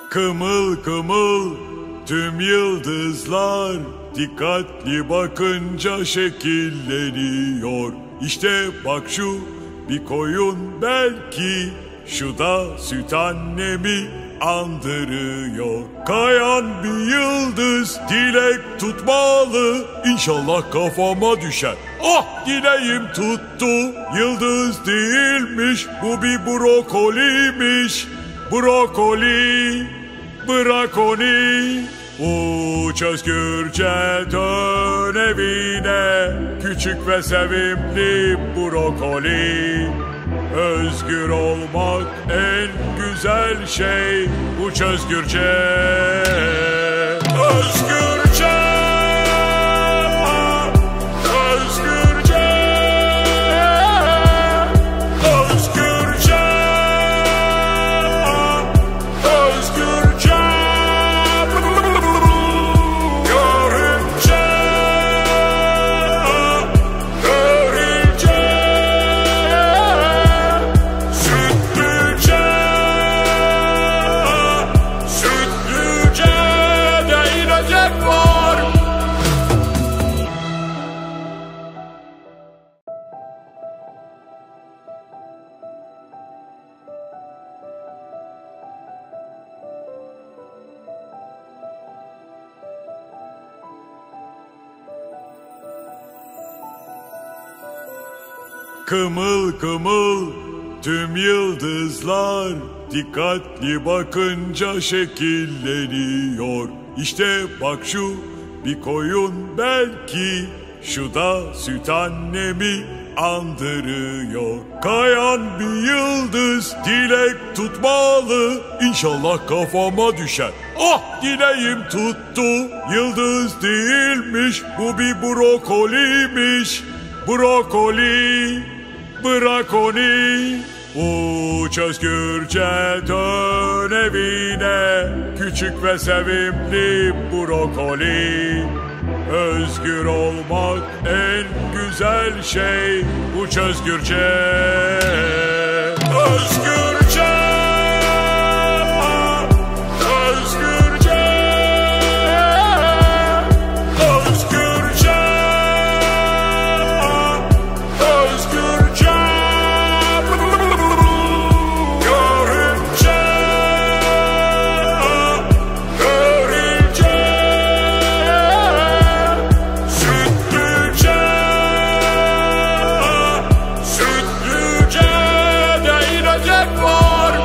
Kımıl kımıl tüm yıldızlar dikkatli bakınca şekilleniyor. İşte bak şu bir koyun belki, şu da süt annemi andırıyor. Kayan bir yıldız dilek tutmalı, İnşallah kafama düşer. Ah, dileğim tuttu, yıldız değilmiş, bu bir brokoliymiş. Brokoli, brakoni. Uç özgürce dön evine, küçük ve sevimli brokoli. Özgür olmak en güzel şey, uç özgürce. Özgürce, özgürce, özgürce, özgürce. Görünce, görünce, sütlüce, sütlüce de inecek var. Kımıl kımıl tüm yıldızlar dikkatli bakınca şekilleniyor. İşte bak şu bir koyun belki, şu da süt annemi andırıyor. Kayan bir yıldız dilek tutmalı, İnşallah kafama düşer. Ah, dileğim tuttu, yıldız değilmiş, bu bir brokoliymiş. Brokoli, brakoni. Uç özgürce dön evine, küçük ve sevimli brokoli. Özgür olmak en güzel şey, uç özgürce. Özgürce, özgürce, özgürce, özgürce. Görünce, görünce, sütlüce, sütlüce de inecek var.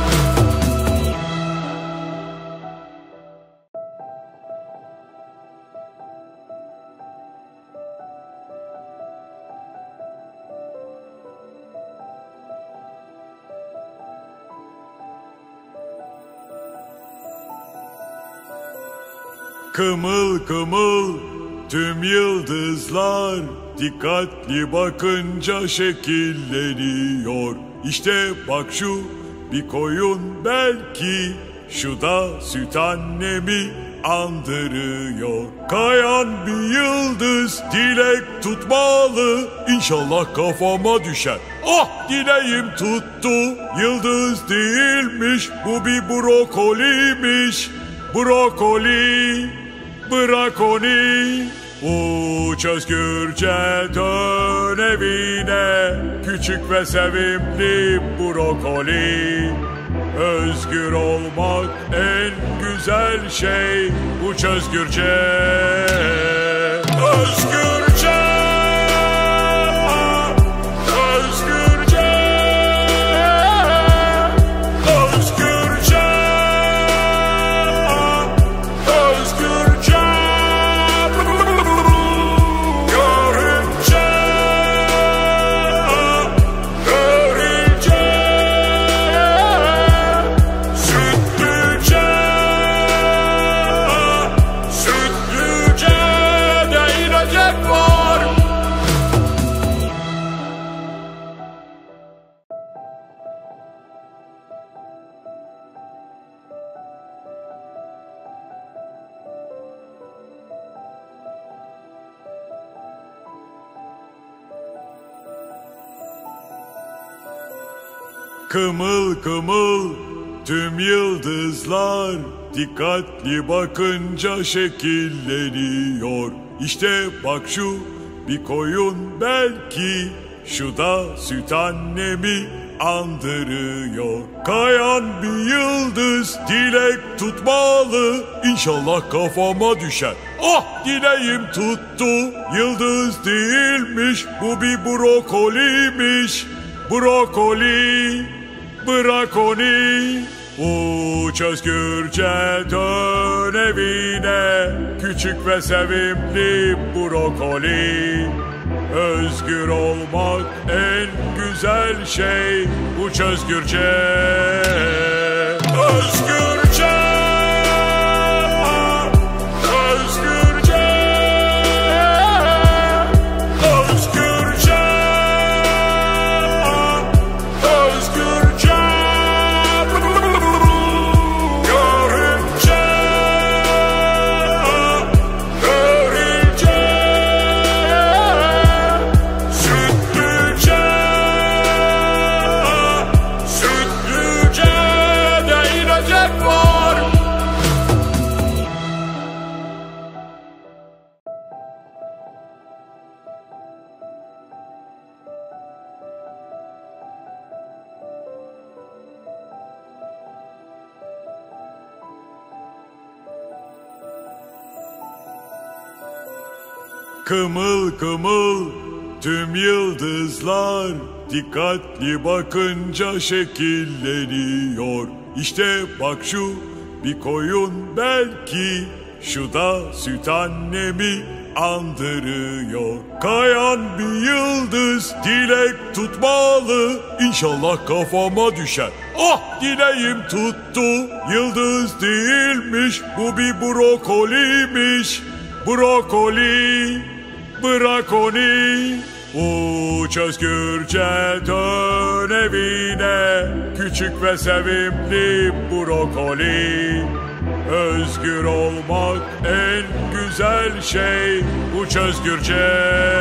Kımıl kımıl tüm yıldızlar dikkatli bakınca şekilleniyor. İşte bak şu bir koyun belki, şu da süt annemi andırıyor. Kayan bir yıldız dilek tutmalı, İnşallah kafama düşer. Ah, dileğim tuttu, yıldız değilmiş, bu bir brokoliymiş. Brokoli, brakoni. Uç özgürce dön evine, küçük ve sevimli brokoli. Özgür olmak en güzel şey, uç özgürce. Özgürce, özgürce, özgürce, özgürce. Görünce, görünce, sütlüce, sütlüce de inecek var. Kımıl kımıl tüm yıldızlar dikkatli bakınca şekilleniyor. İşte bak şu bir koyun belki, şu da süt annemi andırıyor. Kayan bir yıldız dilek tutmalı, İnşallah kafama düşer. Ah, dileğim tuttu, yıldız değilmiş, bu bir brokoliymiş. Brokoli, brakoni. Uç özgürce dön evine, küçük ve sevimli brokoli. Özgür olmak en güzel şey, uç özgürce. Özgürce, özgürce, özgürce, özgürce. Görünce, görünce, sütlüce, sütlüce de inecek var. Kımıl kımıl tüm yıldızlar dikkatli bakınca şekilleniyor. İşte bak şu bir koyun belki, şu da süt annemi andırıyor. Kayan bir yıldız dilek tutmalı, İnşallah kafama düşer. Ah, dileğim tuttu, yıldız değilmiş, bu bir brokoliymiş. Brokoli, brakoni. Uç özgürce dön evine, küçük ve sevimli brokoli. Özgür olmak en güzel şey, uç özgürce.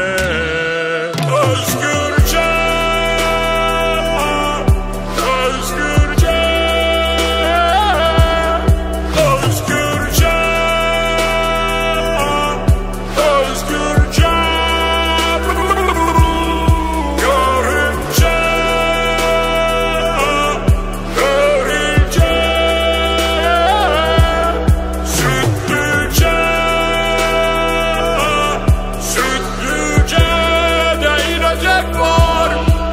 Özgürce, özgürce, özgürce, özgürce. Görünce, görünce, sütlüce, sütlüce de inecek var.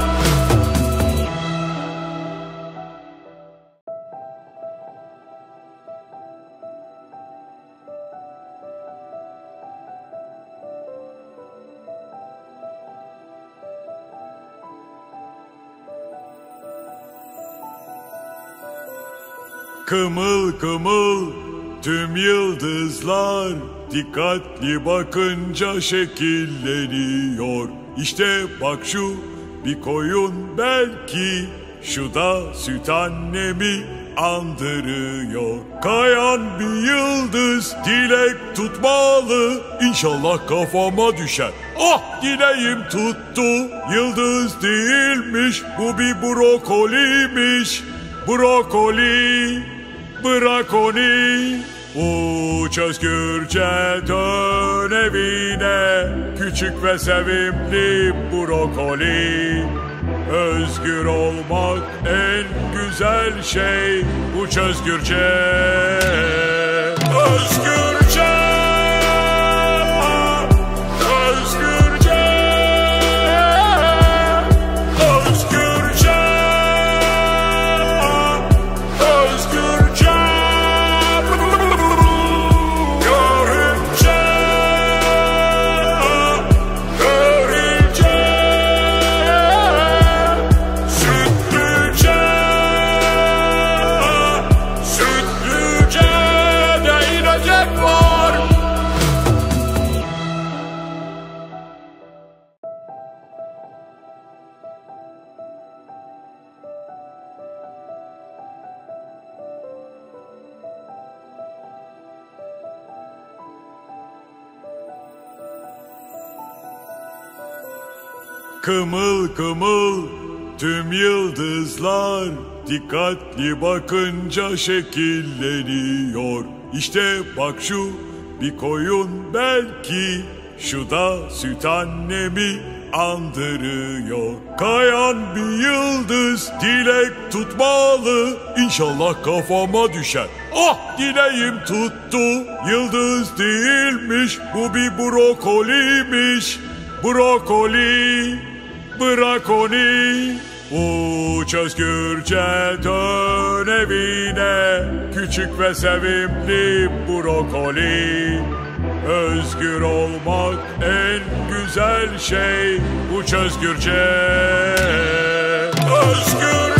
Kımıl kımıl tüm yıldızlar dikkatli bakınca şekilleniyor. İşte bak şu bir koyun belki, şu da süt annemi andırıyor. Kayan bir yıldız dilek tutmalı, İnşallah kafama düşer. Ah, dileğim tuttu, yıldız değilmiş, bu bir brokoliymiş. Brokoli, brakoni. Uç özgürce dön evine, küçük ve sevimli brokoli. Özgür olmak en güzel şey, uç özgürce. Özgürce, özgürce, özgürce, özgürce. Görünce, görünce, sütlüce, sütlüce de inecek var. Kımıl kımıl Tüm yıldızlar dikkatli bakınca şekilleniyor. İşte bak şu bir koyun belki, şu da süt annemi andırıyor. Kayan bir yıldız dilek tutmalı, İnşallah kafama düşer. Ah, dileğim tuttu. Yıldız değilmiş, bu bir brokoliymiş. Brokoli, brakoni. Uç özgürce dön evine, küçük ve sevimli brokoli. Özgür olmak en güzel şey. Uç özgürce. Özgür